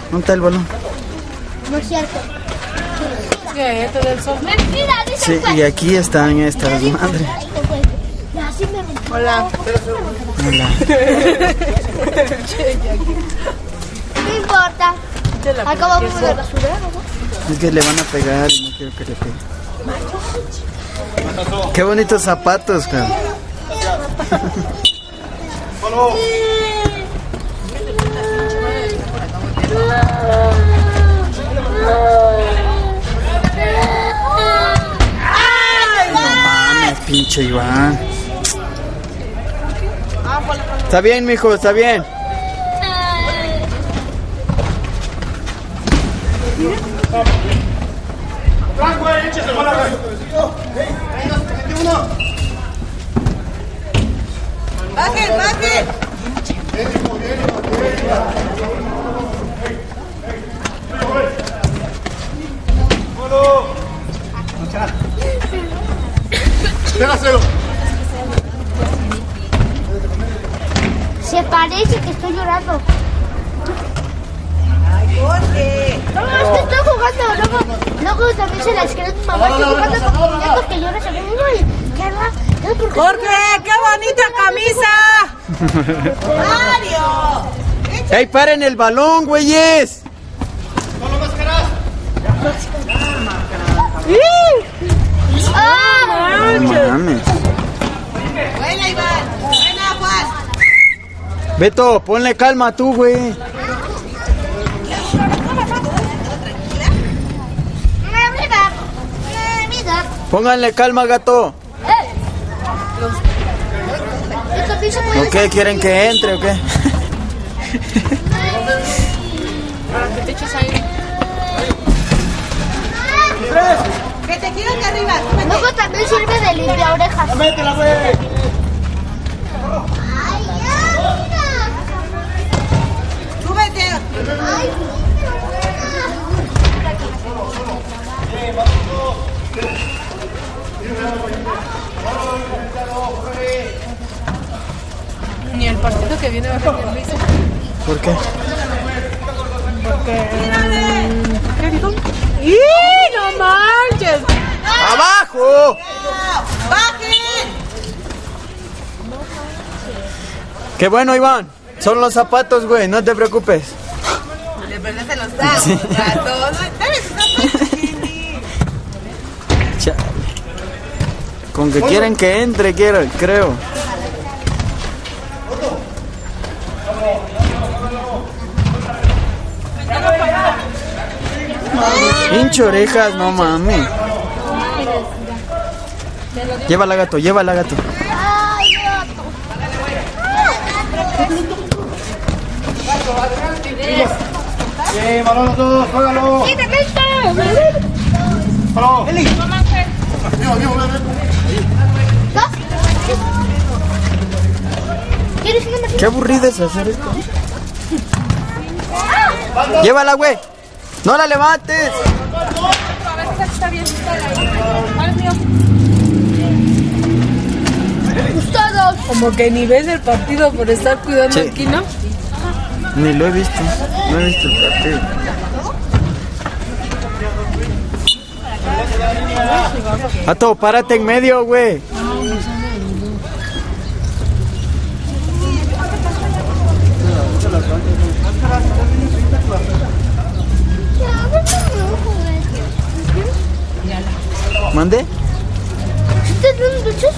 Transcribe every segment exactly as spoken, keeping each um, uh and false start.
¿Dónde está el balón? No es cierto. ¿Qué? ¿Este del sol? Mentira, dice. Sí, y aquí están estas madres. Hola. Hola. No importa. Acabamos de basura, ¿no? Es que le van a pegar y no quiero que le peguen. Qué bonitos zapatos, cara. Ay, no mames, pinche Iván. Está bien, mijo, está bien. ¡Bajen, bajen! Se parece que estoy llorando. ¿Por qué? No, es que estoy jugando. Luego, luego también se las cree mi mamá. Estoy jugando con muñecos que lloran sobre mí. ¿Qué va? ¡Jorge, qué bonita camisa! ¡Mario! ¡Ey, paren el balón, güeyes! ¡Ah! No mames. Buena, Iván. Buena, Juan. Beto, ponle calma tú, güey. Pónganle calma, gato. ¿O qué? ¿Quieren que entre o qué? Para que te eches aire. Que te quiero que arriba. Luego también sirve de limpia orejas. ¡Métela, güey! Súbete. Ni el partido que viene va a tener risa. ¿Por qué? Porque... ¿Qué dijo? ¡Y no manches! ¡Abajo! ¡Bajen! Qué bueno, Iván. Son los zapatos, güey. No te preocupes. Le perdiste los tacos, gato. Dale tus zapatos, Cindy. Chale. Con que quieren que entre, quiero, creo. Pinche orejas, no mames. Llévala, gato, llévala, gato. Ay, gato. Bien, balón los dos, juégalo. ¡Sí, te meto! Balón. ¿Dos? ¿Quieres una máquina? Qué aburrido es hacer esto. Llévala, güey. No la levantes. A ver si está bien. ¿Cuál es mío? Todos. Como que ni ves el partido por estar cuidando Sí. aquí, ¿no? Ni lo he visto. No he visto el partido. Gato, párate en medio, güey. ¿Mande? ¿Ustedes son duchos?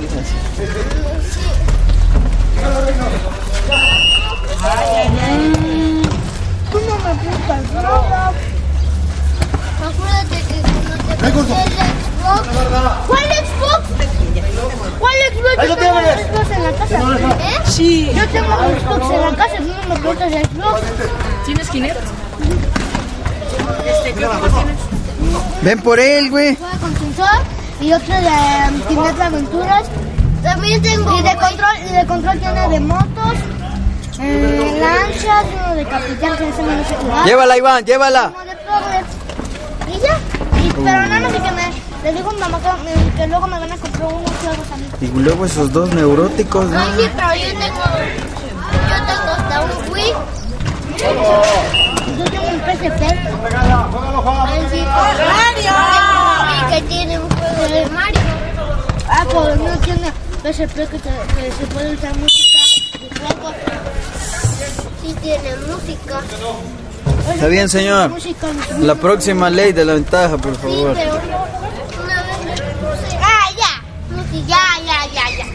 Tú no me gustas nada. Acuérdate que cuando te compré el Xbox. ¿Cuál Xbox? ¿Cuál Xbox? Yo tengo un Xbox en la casa. ¿Eh? Sí. Yo tengo un Xbox en la casa, tú no me prestas el Xbox. ¿Tienes Kinect? Este, ¿qué juegos tienes? Ven por él, güey. Juega con sensor y otro de um, Kinect Aventuras. También tengo. Y de control, y de control tiene de motos, eh, lanchas, uno de capitán que ese no sé jugar. Llévala, Iván, llévala. Uno de Progress. Y ya. Y, pero no, no sé que me. Le digo a mi mamá que, me- que luego me van a comprar unos juegos a mí. Y luego esos dos neuróticos, ¿no? Ay, sí, pero yo tengo. Yo tengo hasta un Wii. Yo tengo un P S P. Regala, juégalo, Juan. Ahí sí. ¡Mario! Y que tiene un juego de Mario. Ah, pues no tiene P S P que, te, que se puede usar música de juegos. Sí tiene música. Está bien, señor. Música, La próxima ley de la ventaja, por Sí, favor. pero una vez me puse... Ah, ya. Música, ya, ya, ya, ya.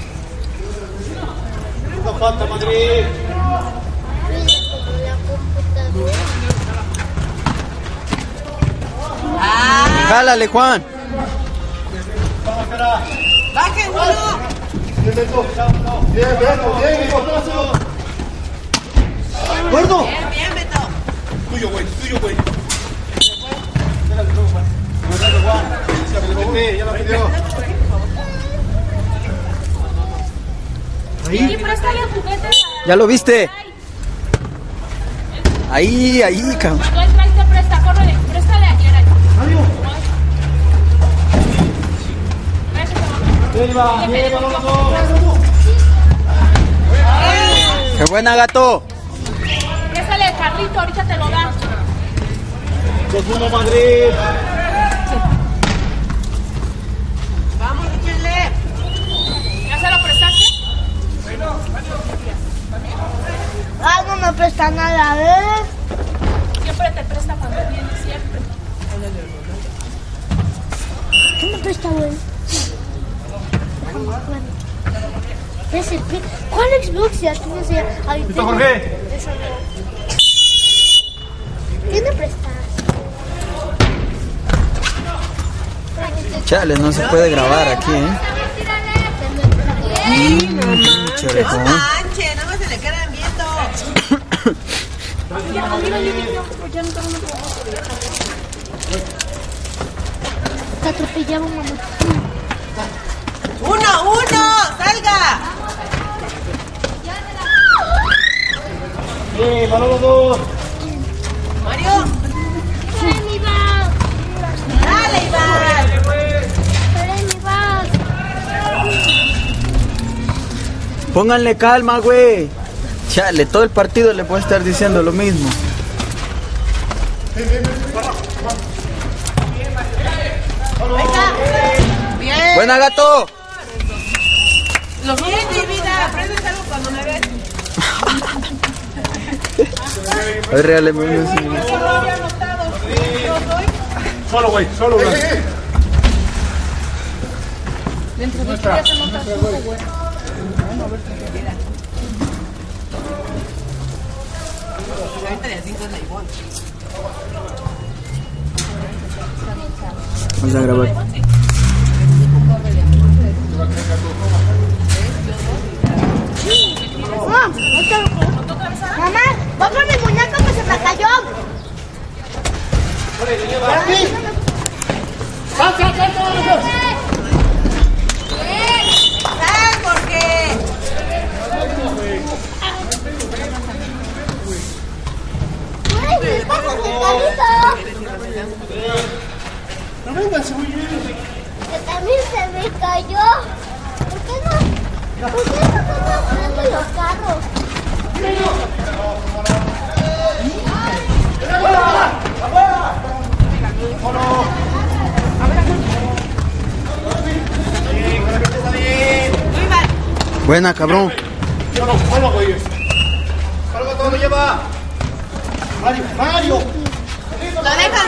No falta, Madrid. ¡Ah! Jálale, Juan. Vamos, espera. ¡Bajen uno! Bien, Beto. Bien, Beto. Bien, hijo. ¡Gordo! Bien, bien, Beto. Tuyo, güey. Tuyo, güey. Espérate, tú, Juan. Espérate, Juan. Vete, ya la pidió. Y préstale el juguete a... ¿Ya lo viste? Ahí, ahí, cabrón. Cuando él trae, te presta, córrele, préstale ayer ahí. Bien, va. Bien, balón los dos. ¡Qué buena, gato! Préstale el carrito, ahorita te lo dan. dos uno, Madrid. Vamos, échenle. ¿Ya se lo prestaste? Ah, no me presta nada, ¿eh? Siempre te presta cuando viene, siempre. ¿Qué me presta, güey? P S P. ¿Cuál Xbox ya tienes ya? Ahí ¿Listo, tengo. Jorge? Eso no. ¿Qué me prestas? Chale, no se puede grabar aquí, ¿eh? ¡Sí, no Mucho No orejón. manches, nada más se le quedan viendo. Te atropellamos, mamá. ¡Uno, uno! ¡Salga! Bien, balón los dos. Mario, ¡Ven, Iván! dale, Iván. ¡Ven, Iván! Pónganle calma, güey. Chale, todo el partido le puede estar diciendo lo mismo. Bien. ¡Buena, gato! Los bien, mi vida. Aprendes algo cuando me ves. A ver, regáleme uno. Sí. Yo no había notado. Solo, güey. Solo, güey. Ahorita de cinco es la Ivonne. Vamos a grabar. Mamá, mamá, voy por mi muñeco que se me cayó. ¡Sal, porque! ¡Ay, pasa mi carrito! No vengas, muy bien. Que también se me cayó. ¿Por qué no? ¿Por qué no están haciendo los carros? Buena, cabrón. Solo, solo, güey. Solo, todo lo lleva. Mario, Mario. Lo dejan